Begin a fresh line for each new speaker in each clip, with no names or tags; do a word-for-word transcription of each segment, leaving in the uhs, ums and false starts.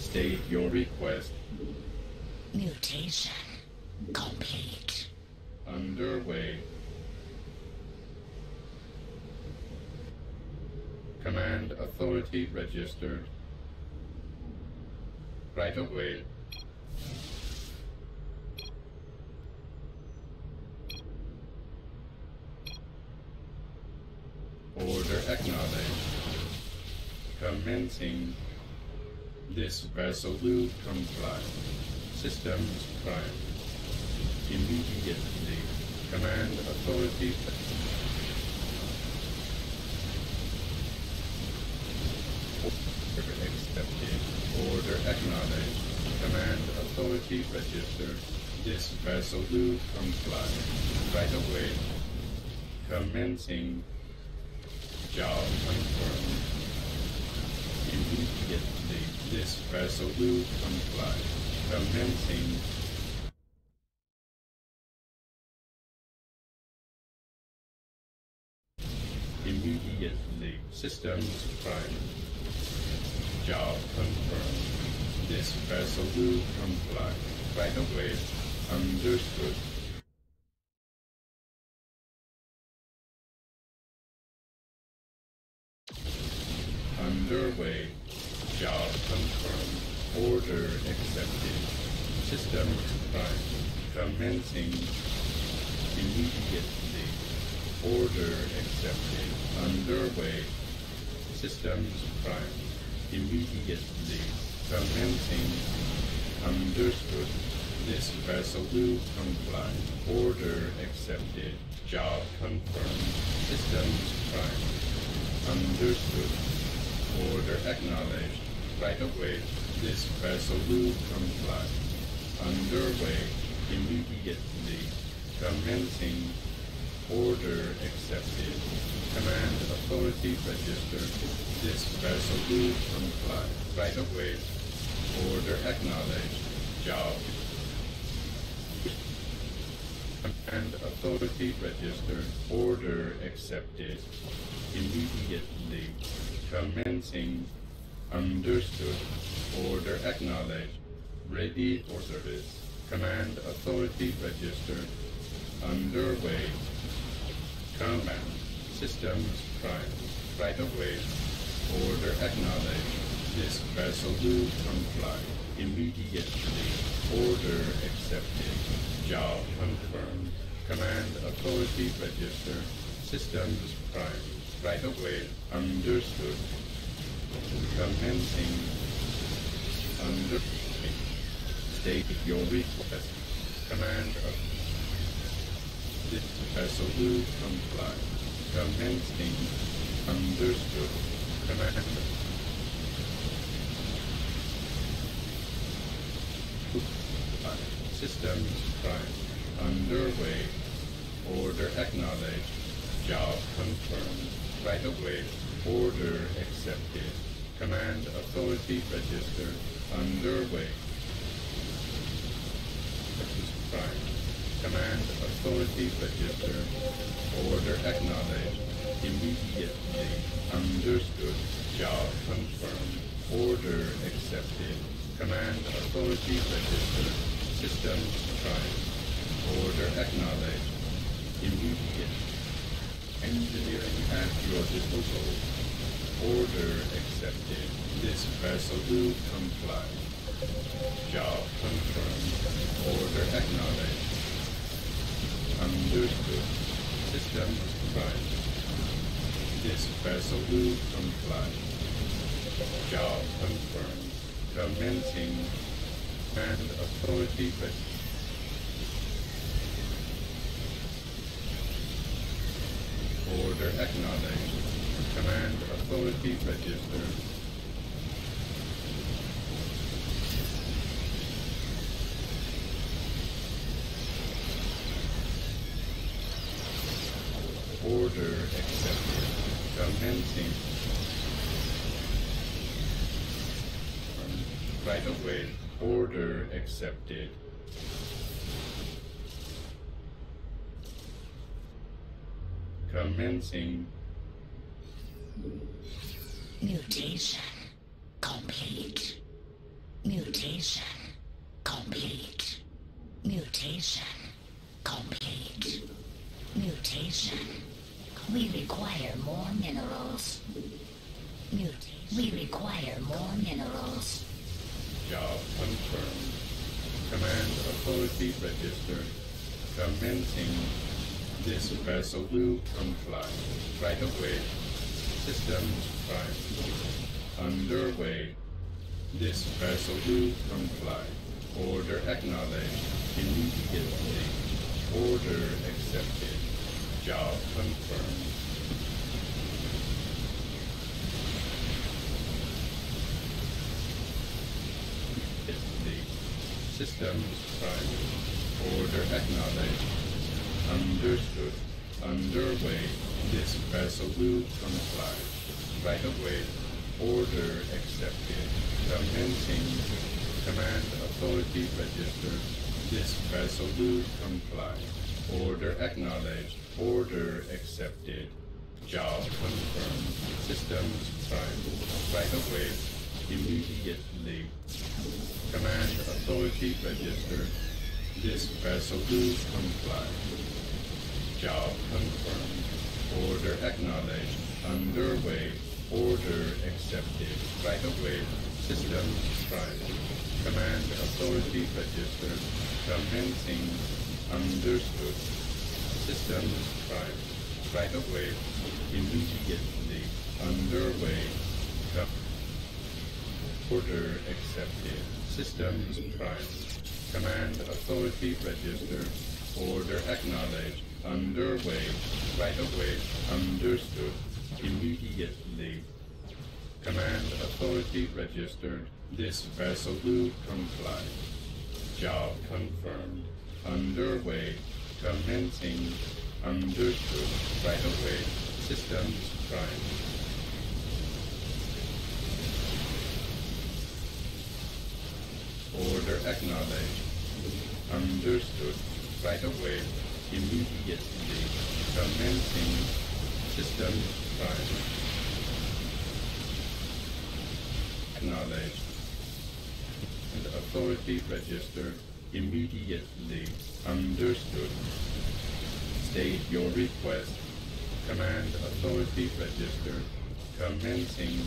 State your request.
Mutation complete.
Underway. Command authority registered. Right away. Order acknowledged. Commencing. This vessel will comply. Systems prime. Immediately. Command authority. Order accepted. Order acknowledged. Command authority registered. This vessel will comply. Right away. Commencing. Job confirmed. Immediately. This vessel will comply. Commencing. Immediately. Systems prime. Job confirmed. This vessel will comply. Right away. Understood. Underway. Job confirmed. Order accepted. Systems prime. Commencing. Immediately. Order accepted. Underway. Systems prime. Immediately. Commencing. Understood. This vessel will comply. Order accepted. Job confirmed. Systems prime. Understood. Order acknowledged. Right away. This vessel will comply. Underway. Immediately. Commencing. Order accepted. Command authority registered. This vessel will comply. Right away. Order acknowledged. Job. Command authority registered. Order accepted. Immediately. Commencing. Understood. Order acknowledged. Ready for service. Command authority registered. Underway. Command. Systems prime. Right away. Order acknowledged. This vessel will comply. Immediately. Order accepted. Job confirmed. Command authority registered. Systems prime. Right away. Understood. Commencing. Under. State your request. Command of. This vessel will comply. Commencing. Understood. Command. Systems prime. Underway. Order acknowledged. Job confirmed. Right away. Order accepted. Command authority registered. Underway. Prime. Command authority registered. Order acknowledged. Immediately. Understood. Job confirmed. Order accepted. Command authority registered. Systems prime. Order acknowledged. Immediate. Engineering at your disposal. Order accepted. This vessel will comply. Job confirmed. Order acknowledged. Understood. Systems prime. This vessel will comply. Job confirmed. Commencing. And authority ready. Order acknowledged. Command authority registered. Order accepted. Commencing. Right away. Order accepted. Commencing.
Mutation complete. Mutation complete. Mutation complete. Mutation. We require more minerals. Mutation. We require more minerals.
Job confirmed. Command authority registered. Commencing. This vessel will comply. Right away. Systems prime. Underway. This vessel will comply. Order acknowledged. Immediately. Order accepted. Job confirmed. Systems prime. Order acknowledged. Understood. Underway. This vessel will comply. Right away. Order accepted. Commencing. Command authority registered. This vessel will comply. Order acknowledged. Order accepted. Job confirmed. Systems prime. Right away. Immediately. Command authority registered. This vessel will comply. Job confirmed. Order acknowledged. Underway. Order accepted. Right away. Systems prime. Command authority registered. Commencing. Understood. Systems prime. Right away. Immediately. Underway. Order accepted. Systems prime. Command authority registered. Order acknowledged. Underway. Right away. Understood. Immediately. Command authority registered. This vessel will comply. Job confirmed. Underway. Commencing. Understood. Right away. Systems prime. Order acknowledged. Understood. Right away. Immediately. Commencing. Systems prime. Acknowledged. And authority registered. Immediately. Understood. State your request. Command authority registered. Commencing.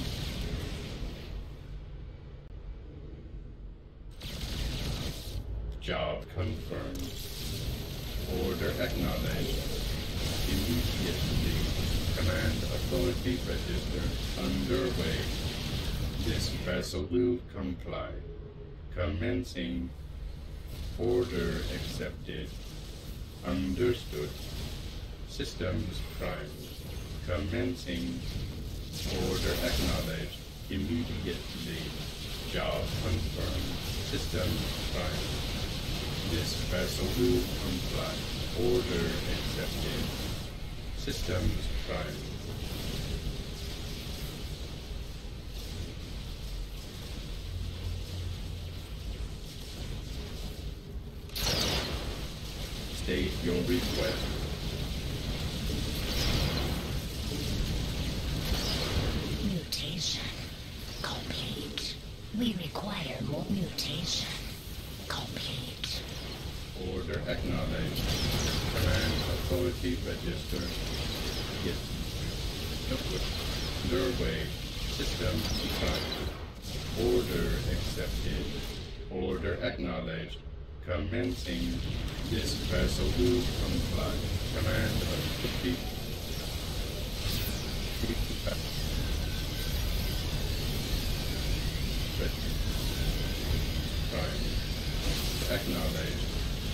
Job confirmed. Order acknowledged. Immediately. Command authority registered. Underway. This vessel will comply. Commencing. Order accepted. Understood. Systems prime. Commencing. Order acknowledged. Immediately. Job confirmed. Systems prime. This vessel will comply. Order accepted. Systems prime. State your request.
Mutation complete. We require more mutation complete.
Order acknowledged. Command authority registered. Yes. Underway. System prime. Order accepted. Order acknowledged. Commencing. This vessel will comply. Command authority. Prime. Acknowledged.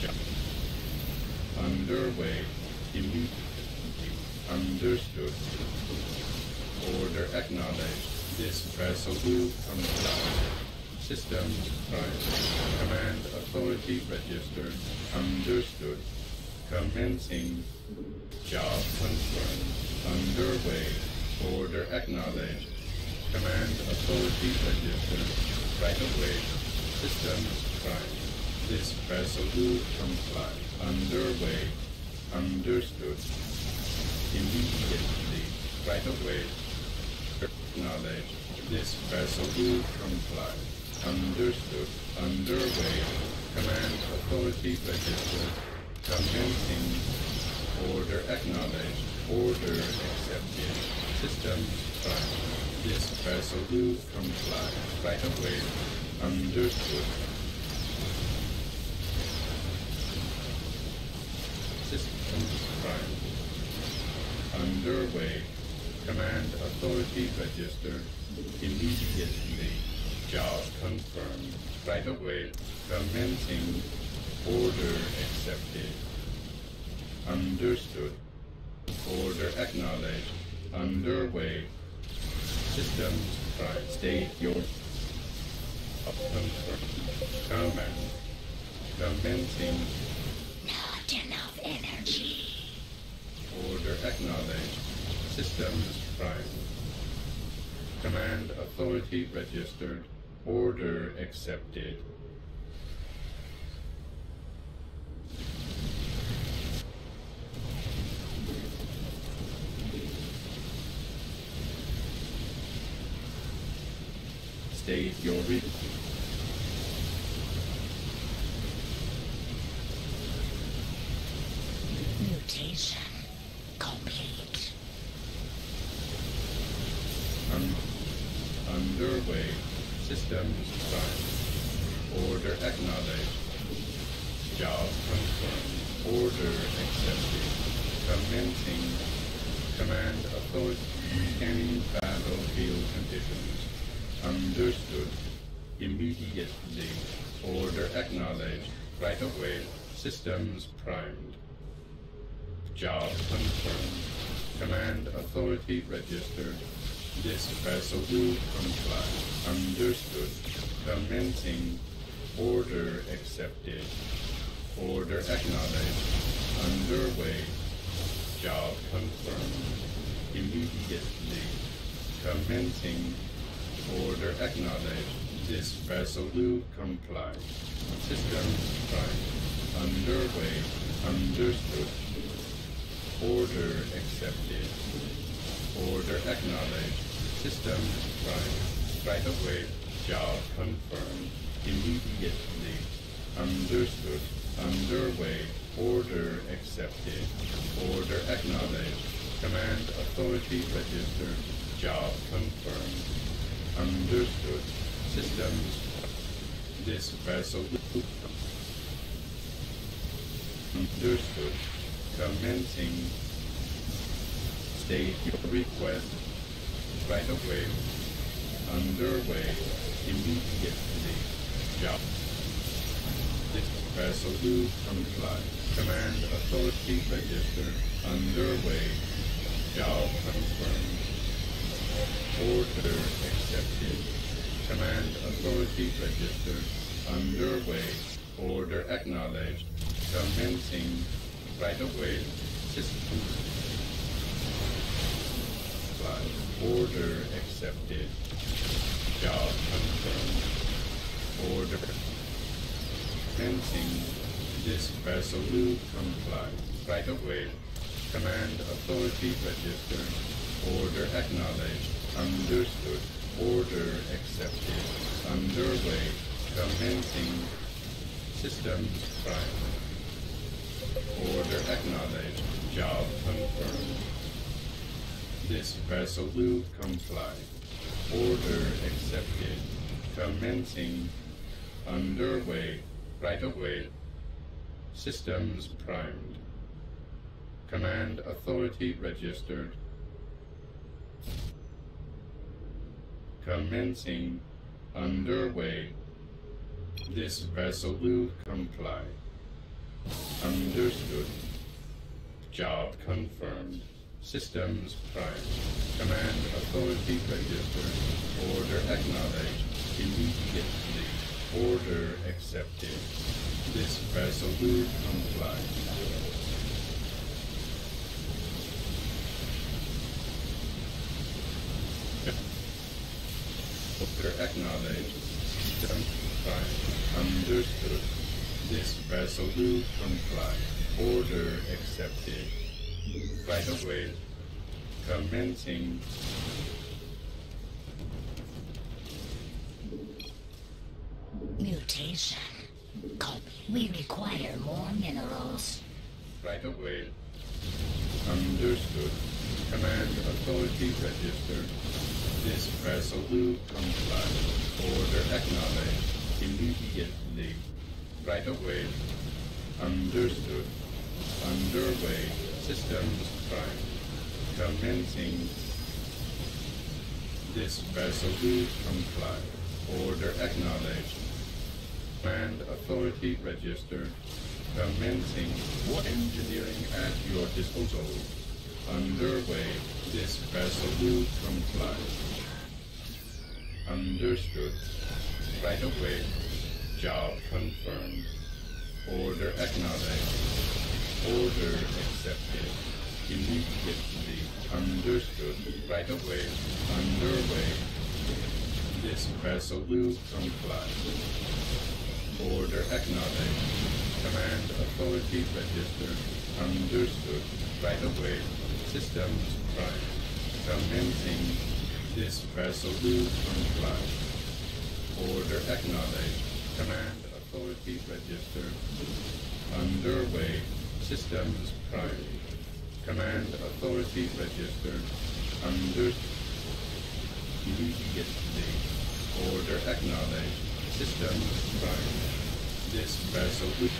Underway. Immediately. Understood. Order acknowledged. This vessel will comply. Systems prime. Command authority registered. Understood. Commencing. Job confirmed. Underway. Order acknowledged. Command authority registered. Right away. Systems prime. This vessel will comply. Underway. Understood. Immediately. Right away. Acknowledged. This vessel will comply. Understood. Underway. Command authority registered. Commencing. Order acknowledged. Order accepted. System prime. This vessel will comply. Right away. Understood. System prime. Underway. Command authority registered. Immediately. Job confirmed. Right away. Commencing. Order accepted. Understood. Order acknowledged. Underway. Systems prime. State your confirmed. Command. Commencing.
Not enough energy.
Order acknowledged. Systems prime. Command authority registered. Order accepted. State your re-
Mutation complete.
Un- underway. Systems prime. Order acknowledged. Job confirmed. Order accepted. Commencing. Command authority. Scanning battlefield conditions. Understood. Immediately. Order acknowledged. Right away. Systems primed. Job confirmed. Command authority registered. This vessel will comply. Understood. Commencing. Order accepted. Order acknowledged. Underway. Job confirmed. Immediately. Commencing. Order acknowledged. This vessel will comply. Systems prime. Underway. Understood. Order accepted. Order acknowledged. Systems prime. Right away. Job confirmed. Immediately. Understood. Underway. Order accepted. Order acknowledged. Command authority registered. Job confirmed. Understood. Systems. This vessel. Understood. Commencing. State your request. Right away. Underway. Immediately. Job. This vessel will comply. Command authority registered. Underway. Job confirmed. Order accepted. Command authority registered. Underway. Order acknowledged. Commencing. Right away. Systems. Order accepted. Job confirmed. Order. Commencing. This vessel will comply. Right away. Command authority registered. Order acknowledged. Understood. Order accepted. Underway. Commencing. Systems prime. Order acknowledged. Job confirmed. This vessel will comply. Order accepted. Commencing. Underway. Right away. Systems primed. Command authority registered. Commencing. Underway. This vessel will comply. Understood. Job confirmed. Systems prime. Command authority registered. Order acknowledged. Immediately. Order accepted. This vessel will comply. Order acknowledged. System prime. Understood. This vessel will comply. Order accepted. Right away. Commencing.
Mutation. Complete. We require more minerals.
Right away. Understood. Command authority registered. This vessel will comply. Order acknowledged. Immediately. Right away. Understood. Underway. Systems prime. Commencing. This vessel will comply. Order acknowledged. Command authority registered. Commencing. Engineering at your disposal. Underway. This vessel will comply. Understood. Right away. Job confirmed. Order acknowledged. Order accepted. Immediately. Understood. Right away. Underway. This vessel will comply. Order acknowledged. Command authority registered. Understood. Right away. Systems prime. Commencing. This vessel will comply. Order acknowledged. Command authority registered. Underway. Systems prime. Command authority registered. Under. Immediately. Order acknowledged. Systems prime. This vessel will.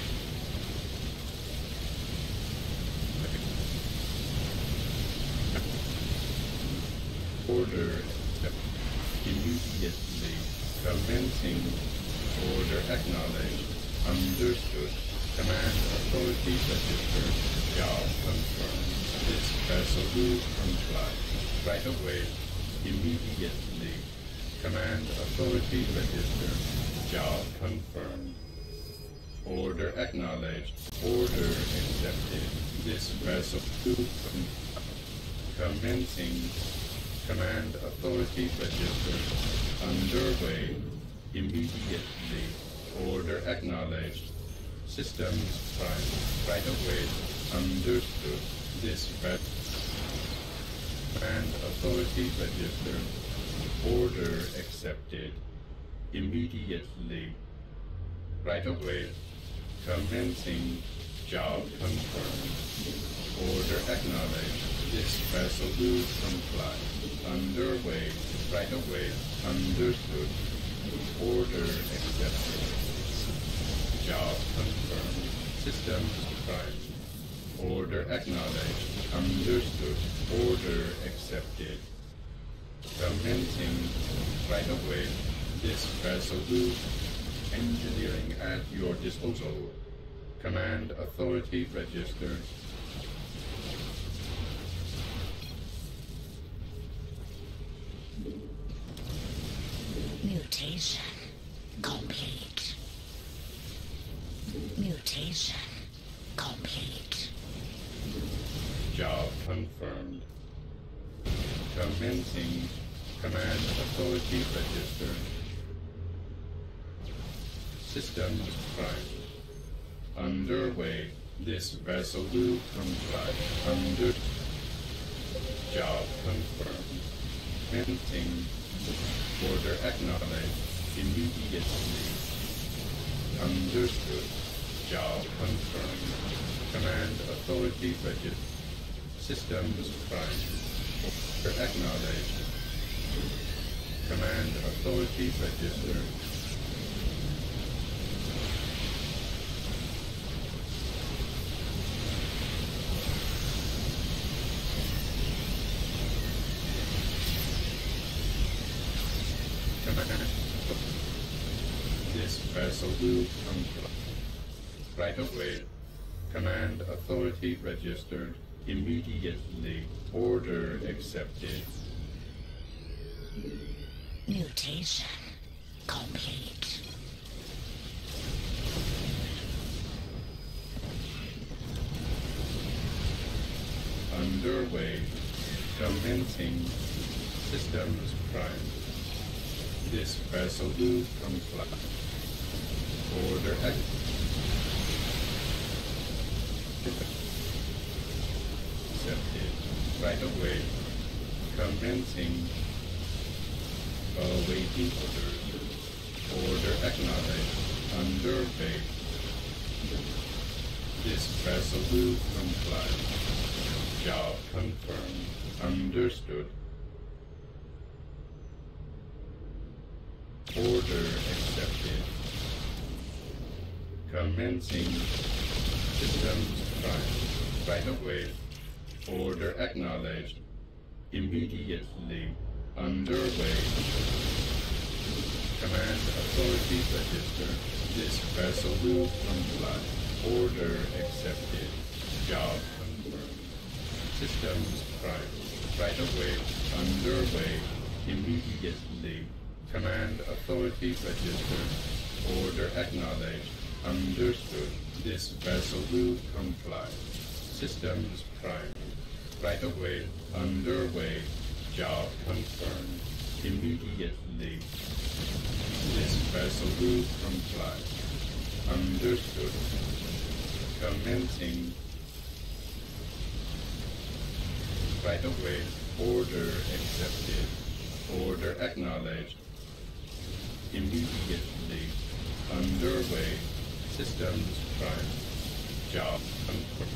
Order immediately. Commencing. Order acknowledged. Understood. Command authority registered. Job confirmed. This vessel will comply. Right away. Immediately. Command authority registered. Job confirmed. Order acknowledged. Order accepted. This vessel will comply. Commencing. Command authority registered. Underway. Immediately. Order acknowledged. Systems prime. Right away. Understood. This vessel. Command authority registered. Order accepted. Immediately. Right away. Commencing. Job confirmed. Order acknowledged. This vessel will comply. Underway. Right away. Understood. Order accepted. Job confirmed. Systems prime. Order acknowledged. Understood. Order accepted. Commencing. Right away. This vessel will. Engineering at your disposal. Command authority registered.
Mutation complete. Mutation complete.
Job confirmed. Commencing. Command authority registered. Systems prime. Underway. This vessel will comply. Under. Job confirmed. Commencing. Order acknowledged. Immediately. Understood. Job confirmed. Command authority registered. Systems prime. Order acknowledged. Command authority registered. This vessel will comply. Right away. Command authority registered. Immediately. Order accepted.
Mutation complete.
Underway. Commencing. Systems prime. This vessel will comply. Order accepted. Right away. Commencing. Awaiting orders. Order acknowledged. underway. This vessel will comply. Job confirmed. Understood. Order accepted. Commencing systems prime. Right away. Order acknowledged. Immediately. Underway. Command authority register. This vessel will comply. Order accepted. Job confirmed. Systems prime. Right away. Underway. Immediately. Command authority register. Order acknowledged. Understood. This vessel will comply. Systems prime. Right away. Underway. Job confirmed. Immediately. This vessel will comply. Understood. Commencing. Right away. Order accepted. Order acknowledged. Immediately. Underway. Systems prime. Job confirmed.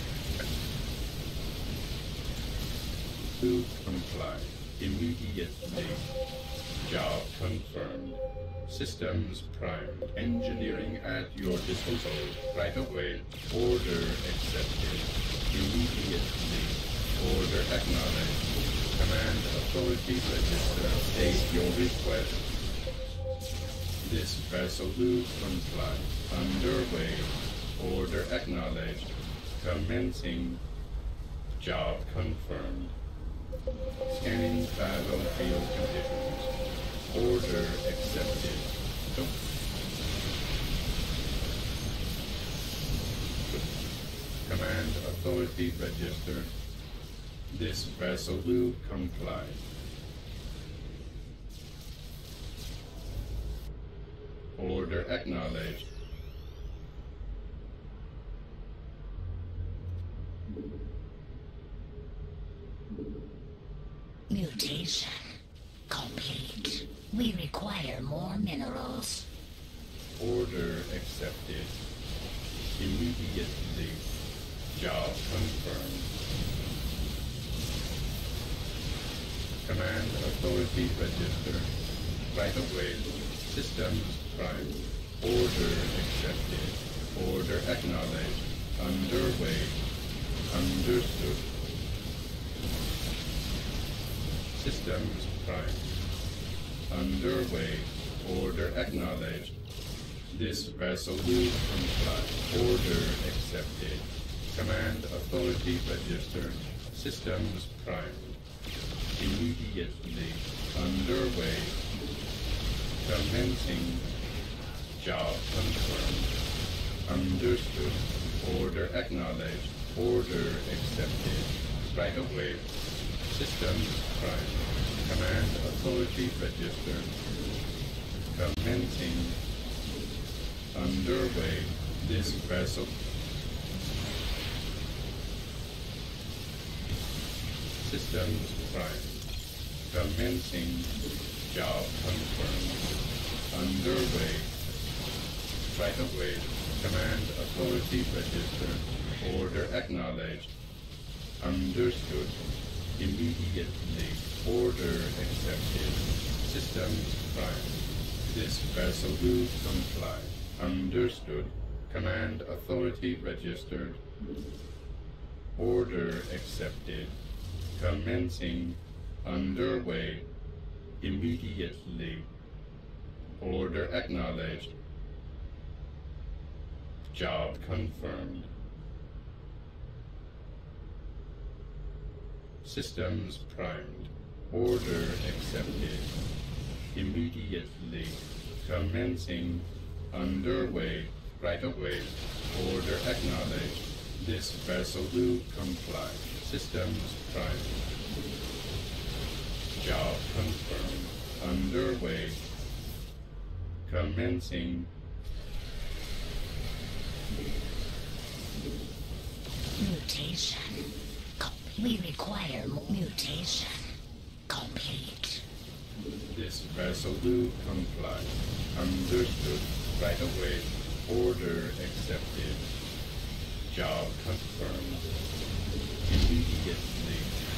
To comply. Immediately. Job confirmed. Systems primed. Engineering at your disposal. Right away. Order accepted. Immediately. Order acknowledged. Command authority register. State your request. This vessel will comply. Underway. Order acknowledged. Commencing. Job confirmed. Scanning battlefield conditions. Order accepted. Don't. Command authority registered. This vessel will comply. Order acknowledged.
Mutation complete. We require more minerals.
Order accepted. Immediately. Job confirmed. Command authority register. Right away. Systems prime. Order accepted. Order acknowledged. Underway. Understood. Systems prime. Underway. Order acknowledged. This vessel will comply. Order accepted. Command authority registered. Systems prime. Immediately. Underway. Commencing. Job confirmed. Understood. Order acknowledged. Order accepted. Right away. Systems prime. Command authority registered. Commencing. Underway. This vessel. Systems prime. Commencing. Job confirmed. Underway. Right away. Command authority registered. Order acknowledged. Understood. Immediately. Order accepted. Systems prime. This vessel will comply. Understood. Command authority registered. Order accepted. Commencing. Underway. Immediately. Order acknowledged. Job confirmed. Systems primed. Order accepted. Immediately. Commencing. Underway. Right away. Order acknowledged. This vessel will comply. Systems primed. Job confirmed. Underway. Commencing.
Mutation. We require more mutation. Complete.
This vessel will comply. Understood. Right away. Order accepted. Job confirmed. Immediately.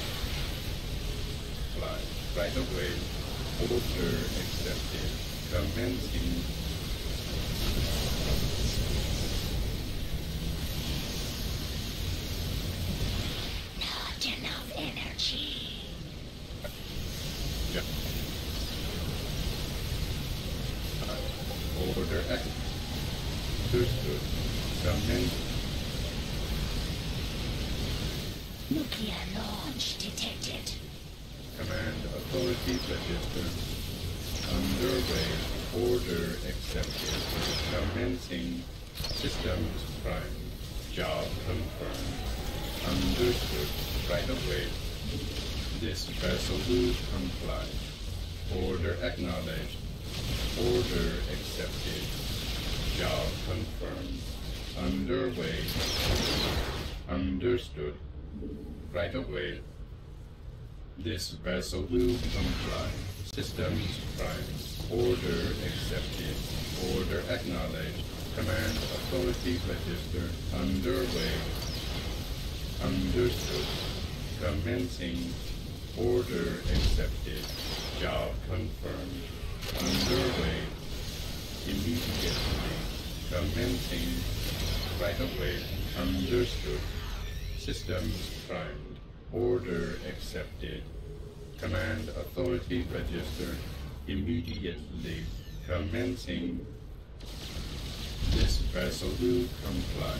Fly. Right away. Order accepted. Commencing.
Not enough energy.
Yeah. Uh, order accepted. Understood. Commencing.
Nuclear launch detected.
Command authority registered. Underway. Order accepted. Commencing. Systems prime. Job confirmed. Understood. Right away. This vessel will comply. Order acknowledged. Order accepted. Job confirmed. Underway. Understood. Right away. This vessel will comply. Systems prime. Order accepted. Order acknowledged. Command authority registered. Underway. Understood. Commencing. Order accepted. Job confirmed. Underway. Immediately. Commencing. Right away. Understood. Systems primed. Order accepted. Command authority registered. Immediately. Commencing. This vessel will comply.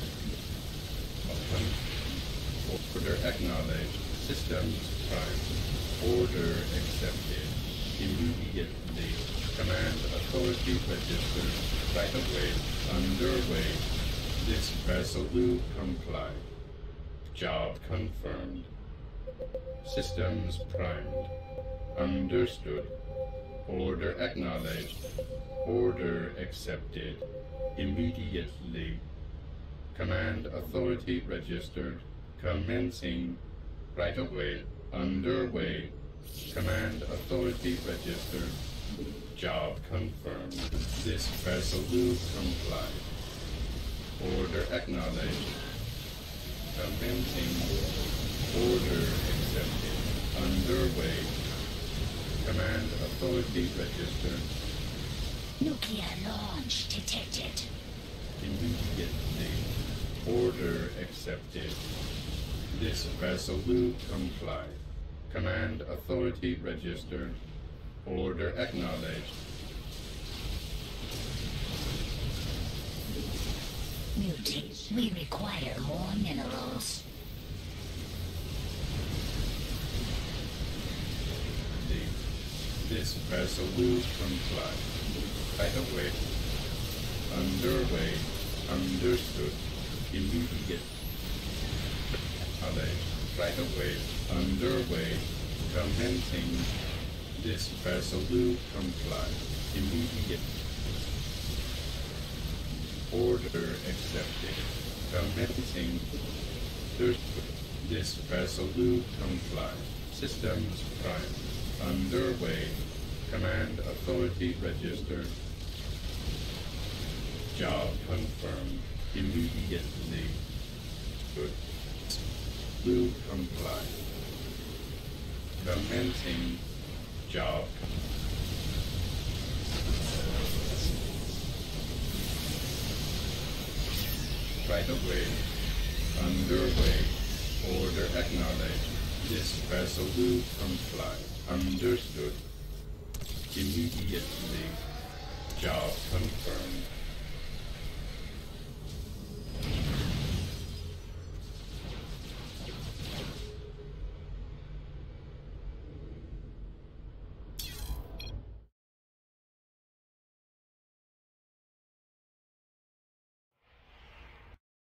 Order acknowledged. Systems primed. Order accepted. Immediately. Command authority registered. Right away. Underway. This vessel will comply. Job confirmed. Systems primed. Understood. Order acknowledged. Order accepted. Immediately. Command authority registered. Commencing. Right away. Underway. Command authority registered. Job confirmed. This vessel will comply. Order acknowledged. Commencing. Order accepted. Underway. Command authority registered.
Nuclear launch detected.
Immediately. Order accepted. This vessel will comply. Command authority registered. Order acknowledged.
Mutate. We require more minerals.
This vessel will comply. Right away. Underway. Understood. Immediate. Right away. Underway. Commencing. This vessel will comply. Immediate. Order accepted. Commencing. This vessel will comply. Systems prime. Underway. Command authority registered. Job confirmed. Immediately. Good. Will comply. Commencing. Job. Right away. Underway. Order acknowledged. This vessel will comply. Understood. Immediately. Job confirmed.